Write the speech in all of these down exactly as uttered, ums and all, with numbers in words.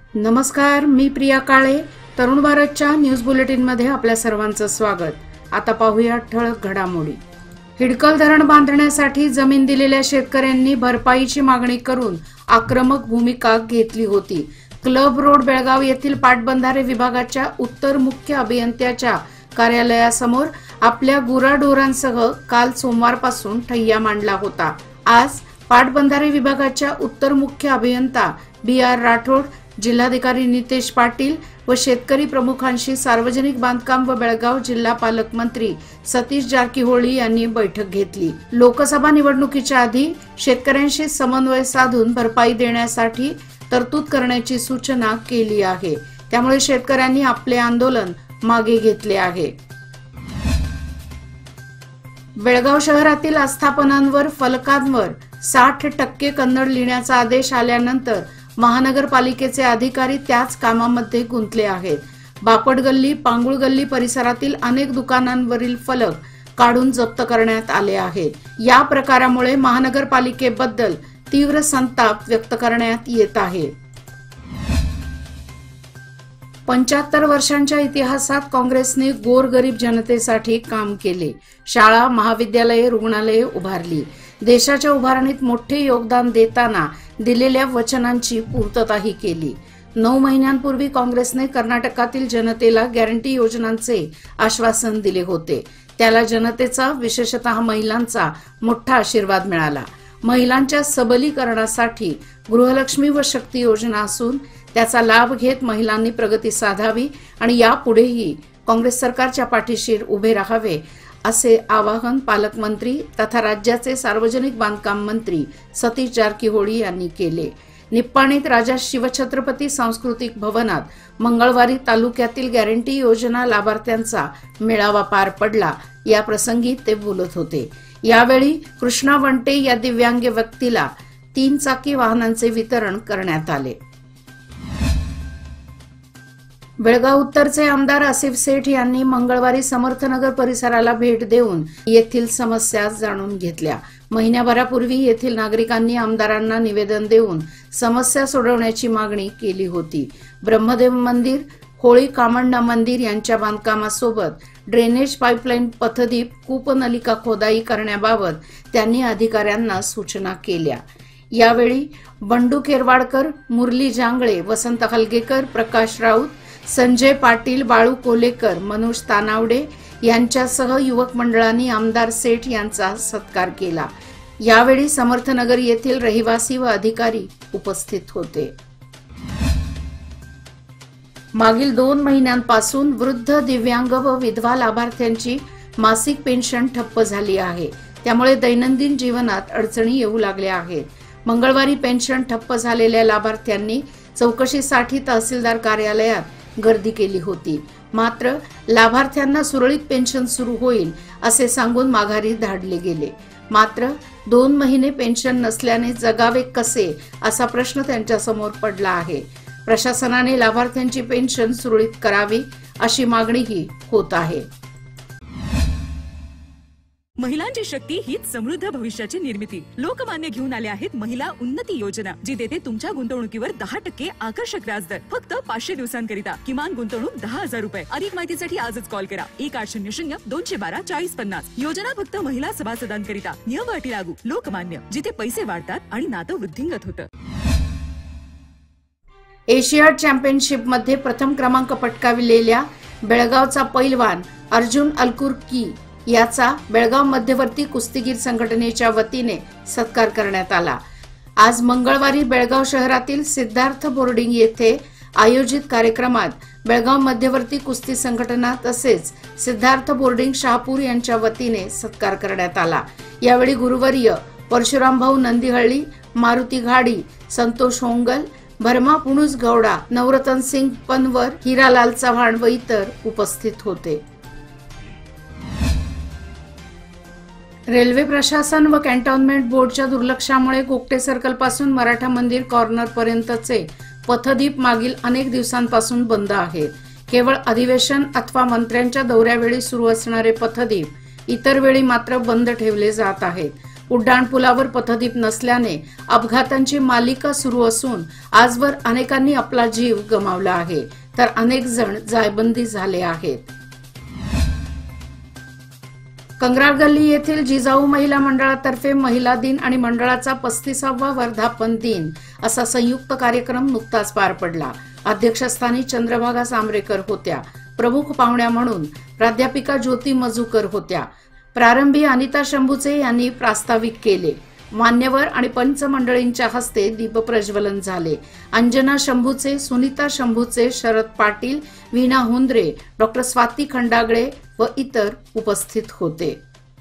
नमस्कार, मी प्रिया काळे. तरुण भारतच्या न्यूज बुलेटिन मध्ये आपल्या सर्वांचं स्वागत. आता पाहूया ठळक घडामोडी. हिडकल धरण बांधण्यासाठी जमीन दिलेल्या शेतकऱ्यांनी भरपाईची मागणी करून आक्रमक भूमिका घेतली होती. क्लब रोड बेळगाव येथील पाटबंधारे विभागाच्या उत्तर मुख्य अभियंत्याच्या कार्यालयासमोर आपल्या गुराढोरांसह काल सोमवारपासून ठय्या मांडला होता. आज पाटबंधारे विभागाच्या उत्तर मुख्य अभियंता बी आर राठोड, जिल्हाधिकारी नितेश पाटील व शेतकरी प्रमुखांशी सार्वजनिक बांधकाम व बेळगाव जिल्हा पालकमंत्री सतीश जारकीहोळी यांनी बैठक घेतली. लोकसभा निवडणुकीच्या आधी शेतकऱ्यांशी समन्वय साधून भरपाई देण्यासाठी तरतूद करण्याची सूचना केली आहे. त्यामुळे शेतकऱ्यांनी आपले आंदोलन मागे घेतले आहे. बेळगाव शहरातील आस्थापनांवर फलकांवर साठ टक्के कन्नड लिहिण्याचा आदेश आल्यानंतर महानगरपालिकेचे अधिकारी त्याच कामामध्ये गुंतले आहेत. बापट गल्ली, पांगुळ गल्ली परिसरातील अनेक दुकानांवरील फलक काढून जप्त करण्यात आले आहेत. या प्रकारामुळे महानगरपालिकेबद्दल तीव्र संताप व्यक्त करण्यात येत आहे. पंच्याहत्तर वर्षांच्या इतिहासात काँग्रेसने गोरगरीब जनतेसाठी काम केले. शाळा, महाविद्यालये, रुग्णालये उभारली. देशाच्या उभारणीत मोठे योगदान देताना दिलेल्या वचनांची पूर्तताही केली. नऊ महिन्यांपूर्वी काँग्रेसने कर्नाटकातील जनतेला गॅरंटी योजनांचे आश्वासन दिले होते. त्याला जनतेचा, विशेषतः महिलांचा मोठा आशीर्वाद मिळाला. महिलांच्या सबलीकरणासाठी गृहलक्ष्मी व शक्ती योजना असून त्याचा लाभ घेत महिलांनी प्रगती साधावी आणि यापुढेही काँग्रेस सरकारच्या पाठीशी उभे राहावे असे आवाहन पालकमंत्री तथा राज्याचे सार्वजनिक बांधकाम मंत्री सतीश जारकीहोळी यांनी केले. निप्पाणीत राजा शिवछत्रपती सांस्कृतिक भवनात मंगळवारी तालुक्यातील गॅरंटी योजना लाभार्थ्यांचा मेळावा पार पडला. या प्रसंगी ते बोलत होते. यावेळी कृष्णा वंटे या दिव्यांग व्यक्तीला तीन चाकी वाहनांचे वितरण करण्यात आले. बेळगाव उत्तरचे आमदार आसिफ सेठ यांनी मंगळवारी समर्थनगर परिसराला भेट देऊन येथील समस्या जाणून घेतल्या. महिन्याभरापूर्वी येथील नागरिकांनी आमदारांना निवेदन देऊन समस्या सोडवण्याची मागणी केली होती. ब्रह्मदेव मंदिर, होळी कामण्णा मंदिर यांच्या बांधकामासोबत ड्रेनेज पाईपलाईन, पथदीप, कूपनलिका खोदाई करण्याबाबत त्यांनी अधिकाऱ्यांना सूचना केल्या. यावेळी बंडू केरवाडकर, मुरली जांगळे, वसंत हलगेकर, प्रकाश राऊत, संजय पाटील, बाळू कोलेकर, मनोज तानावडे यांच्यासह युवक मंडळांनी आमदार सेठ यांचा सत्कार केला. यावेळी समर्थनगर येथील रहिवासी व अधिकारी उपस्थित होते. मागील दोन महिन्यांपासून वृद्ध, दिव्यांग व विधवा लाभार्थ्यांची मासिक पेन्शन ठप्प झाली आहे. त्यामुळे दैनंदिन जीवनात अडचणी येऊ लागल्या आहेत. मंगळवारी पेन्शन ठप्प झालेल्या लाभार्थ्यांनी चौकशीसाठी तहसीलदार कार्यालयात गर्दी केली होती. मात्र लाभार्थ्यांना सुरळीत पेन्शन सुरू होईल असे सांगून माघारी धाडले गेले. मात्र दोन महिने पेन्शन नसल्याने जगावे कसे असा प्रश्न त्यांच्यासमोर पडला आहे. प्रशासनाने लाभार्थ्यांची पेन्शन सुरळीत करावी अशी मागणीही होत आहे. महिलांची शक्ती हीच समृद्ध भविष्याची निर्मिती. लोकमान्य घेऊन आले आहेत महिला उन्नती योजना, जी देते तुमच्या गुंतवणुकीवर दहा टक्के आकर्षक व्याजदर फक्त पाचशे दिवसांकरिता. किमान गुंतवणूक दहा हजार रुपये. अधिक माहितीसाठी आजच कॉल करा एक आठ शून्य शून्य दोनशे बारा चाळीस पन्नास. योजना फक्त महिला सभासदांकरिता. नियम अटी लागू. लोकमान्य, जिथे पैसे वाढतात आणि नातं वृद्धिंगत होतं. एशियाड चॅम्पियनशिप मध्ये प्रथम क्रमांक पटकाविलेल्या बेळगावचा पैलवान अर्जुन अलकुर्की याचा बेळगाव मध्यवर्ती कुस्तीगीर संघटनेच्या वतीने सत्कार करण्यात आला. आज मंगळवारी बेळगाव शहरातील सिद्धार्थ बोर्डिंग येथे आयोजित कार्यक्रमात बेळगाव मध्यवर्ती कुस्ती संघटना तसेच सिद्धार्थ बोर्डिंग शहापूर यांच्या वतीने सत्कार करण्यात आला. यावेळी गुरुवर्य परशुरामभाऊ नंदीहळ्ळी, मारुती घाडी, संतोष होंगल, भरमा पुणूस गौडा, नवरतन सिंग पनवर, हिरालाल चव्हाण व इतर उपस्थित होते. रेल्वे प्रशासन व कॅन्टोन्मेंट बोर्डच्या दुर्लक्षामुळे गोगटे सर्कल पासून मराठा मंदिर कॉर्नर पर्यंतचे पथदीप मागील अनेक दिवसांपासून बंद आहेत. केवळ अधिवेशन अथवा मंत्र्यांच्या दौऱ्यावेळी सुरू असणारे पथदीप इतर वेळी मात्र बंद ठेवले जात आहेत. उड्डाणपुलावर पथदीप नसल्याने अपघातांची मालिका सुरू असून आजवर अनेकांनी आपला जीव गमावला आहे, तर अनेक जण जायबंदी झाले आहेत। कंग्राळ गल्ली येथील जिजाऊ महिला मंडळातर्फे महिला दिन आणि मंडळाचा पस्तीसावा वर्धापन दिन असा संयुक्त कार्यक्रम नुकताच पार पडला। अध्यक्षस्थानी चंद्रभागा सांबरेकर होत्या। प्रमुख पाहुण्या म्हणून प्राध्यापिका ज्योती मजूकर होत्या। प्रारंभी अनिता शंभूचे यांनी प्रास्ताविक केले। मान्यवर आणि पंचमंडळींच्या हस्ते दीपप्रज्वलन झाले। अंजना शंभूचे, सुनीता शंभूचे, शरद पाटील, वीणा हुंद्रे, डॉक्टर स्वाती खंडागळे व इतर उपस्थित होते।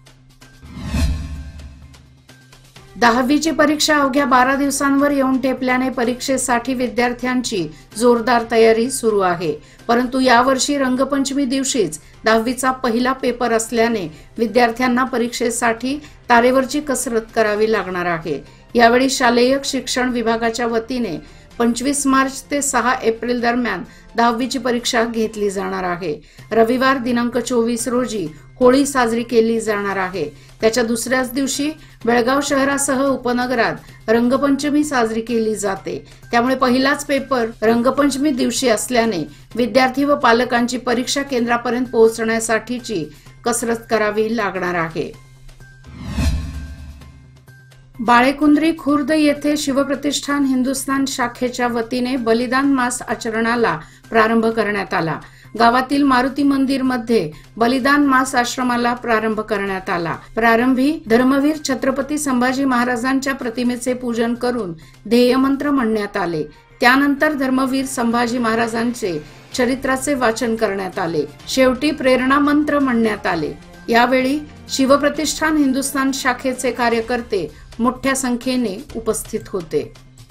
दहावीची परीक्षा अवघ्या बारा दिवसांवर येऊन ठेपल्याने परीक्षेसाठी विद्यार्थ्यांची जोरदार तयारी सुरू आहे। परंतु यावर्षी रंगपंचमी दिवशीच दहावीचा पहिला पेपर असल्याने विद्यार्थ्यांना परीक्षेसाठी तारेवरची कसरत करावी लागणार आहे। यावेळी शालेय शिक्षण विभागाच्या वतीने पंचवीस मार्च ते सहा एप्रिल दरम्यान दहावीची परीक्षा घेतली जाणार आहे। रविवार दिनांक चोवीस रोजी होळी साजरी केली जाणार आहे। त्याच्या दुसऱ्याच दिवशी बेळगाव शहरासह उपनगरात रंगपंचमी साजरी केली जाते। त्यामुळे पहिलाच पेपर रंगपंचमी दिवशी असल्याने विद्यार्थी व पालकांची परीक्षा केंद्रापर्यंत पोहोचण्यासाठीची कसरत करावी लागणार आहे। बाळेकुंद्री खुर्द येथे शिवप्रतिष्ठान हिंदुस्थान शाखेच्या वतीने बलिदान मास आचरणाला प्रारंभ करण्यात आला। गावातील मारुती मंदिर मध्ये बलिदान मास आश्रमाला प्रारंभ करण्यात आला। प्रारंभी धर्मवीर छत्रपती संभाजी महाराजांच्या प्रतिमेचे पूजन करून ध्येयमंत्र म्हणण्यात आले। त्यानंतर धर्मवीर संभाजी महाराजांचे चरित्राचे वाचन करण्यात आले। शेवटी प्रेरणा मंत्र म्हणण्यात आले। यावेळी शिवप्रतिष्ठान हिंदुस्थान शाखेचे कार्यकर्ते मोठ्या संख्येने उपस्थित होते।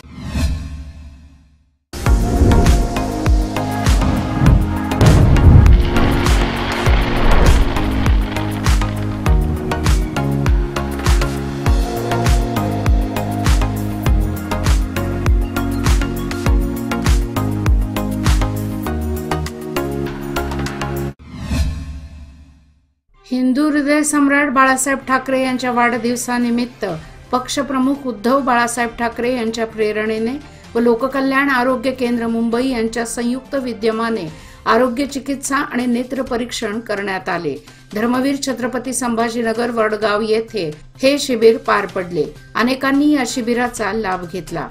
हिंदू हृदय सम्राट बाळासाहेब ठाकरे यांच्या वाढदिवसानिमित्त पक्षप्रमुख उद्धव बाळासाहेब ठाकरे यांच्या प्रेरणेने व लोककल्याण आरोग्य केंद्र मुंबई यांच्या संयुक्त विद्यमाने आरोग्य चिकित्सा आणि नेत्र परीक्षण करण्यात आले। धर्मवीर छत्रपती संभाजीनगर वडगाव येथे हे शिबिर पार पडले। अनेकांनी या शिबिराचा लाभ घेतला।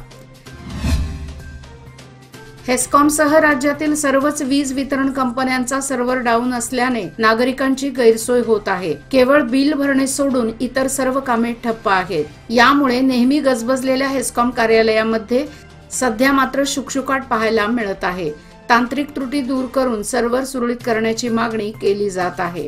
हेस्कॉमसह राज्यातील सर्वच वीज वितरण कंपन्यांचा सर्व्हर डाऊन असल्याने नागरिकांची गैरसोय होत आहे। केवळ बिल भरणे सोडून इतर सर्व कामे ठप्प आहेत। यामुळे नेहमी गजबजलेल्या हेस्कॉम कार्यालयामध्ये सध्या मात्र शुकशुकाट पाहायला मिळत आहे। तांत्रिक त्रुटी दूर करून सर्व्हर सुरळीत करण्याची मागणी केली जात आहे।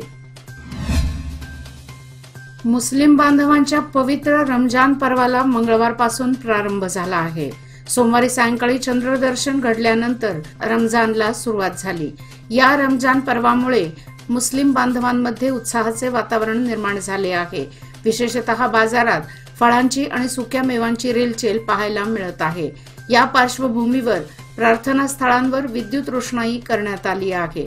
मुस्लिम बांधवांच्या पवित्र रमजान पर्वाला मंगळवारपासून प्रारंभ झाला आहे। सोमवारी सायंकाळी चंद्रदर्शन घडल्यानंतर रमजानला सुरुवात झाली। या रमजान पर्वामुळे मुस्लिम बांधवांमध्ये उत्साहाचे वातावरण निर्माण झाले आहे। विशेषतः बाजारात फळांची आणि सुक्या मेवांची रेलचेल पाहायला मिळत आहे। या पार्श्वभूमीवर प्रार्थना स्थळांवर विद्युत रोषणाई करण्यात आली आहे।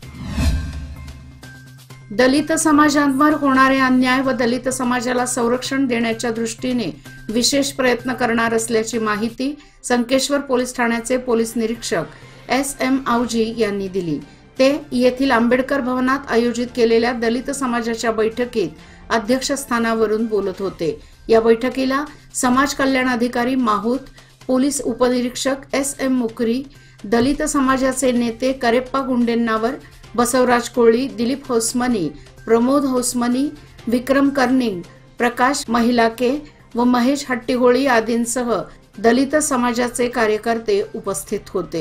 दलित समाजांवर होणारे अन्याय व दलित समाजाला संरक्षण देण्याच्या दृष्टीने विशेष प्रयत्न करणार असल्याची माहिती संकेश्वर पोलीस ठाण्याचे पोलीस निरीक्षक एस एम आवजी यांनी दिली। ते येथील आंबेडकर भवनात आयोजित केलेल्या दलित समाजाच्या बैठकीत अध्यक्षस्थानावरून बोलत होते। या बैठकीला समाज कल्याण अधिकारी माहूत, पोलीस उपनिरीक्षक एस एम मुकरी, दलित समाजाचे नेते करेप्पा गुंडेंनावर, बसवराज कोळी, दिलीप होसमनी, प्रमोद होसमनी, विक्रम कर्निंग, प्रकाश महिलाके व महेश हट्टीहोळी आदींसह दलित समाजाचे कार्यकर्ते उपस्थित होते।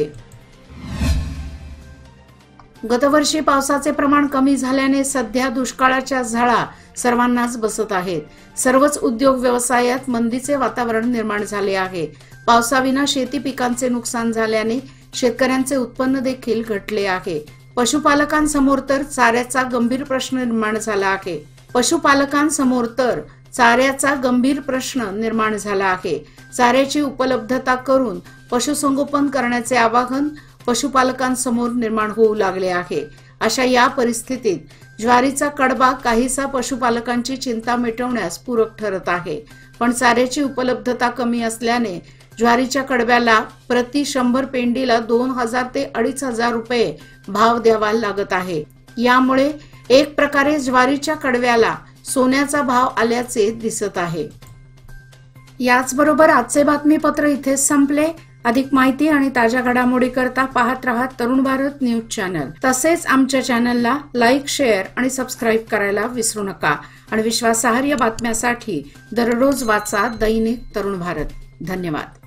गतवर्षी पावसाचे प्रमाण कमी झाल्याने सध्या दुष्काळाच्या झळा सर्वांनाच बसत आहेत। सर्वच उद्योग व्यवसायात मंदीचे वातावरण निर्माण झाले आहे। पावसाविना शेती पिकांचे नुकसान झाल्याने शेतकऱ्यांचे उत्पन्न देखील घटले आहे। पशुपालकांसमोर तर चाऱ्याचा गंभीर प्रश्न निर्माण झाला आहे। पशुपालकांसमोर तर चाऱ्याचा गंभीर प्रश्न निर्माण झाला आहे। चाऱ्याची उपलब्धता करून पशुसंगोपन करण्याचे आवाहन पशुपालकांसमोर निर्माण होऊ लागले आहे। अशा या परिस्थितीत ज्वारीचा कडबा काहीसा पशुपालकांची चिंता मिटवण्यास पूरक ठरत आहे, पण चाऱ्याची उपलब्धता कमी असल्याने ज्वारीच्या कडब्याला प्रति शंभर पेंडीला दोन हजार ते अडीच हजार रुपये भाव द्यावा लागत आहे। यामुळे एक प्रकारे ज्वारीच्या कडव्याला सोन्याचा भाव आल्याचे दिसत आहे। याचबरोबर आजचे बातमीपत्र इथेच संपले। अधिक माहिती आणि ताज्या घडामोडी करता पाहत रहा तरुण भारत न्यूज चॅनल। तसेच आमच्या चॅनलला लाईक, शेअर आणि सबस्क्राईब करायला विसरू नका आणि विश्वासार्ह बातम्यांसाठी दररोज वाचा दैनिक तरुण भारत। धन्यवाद।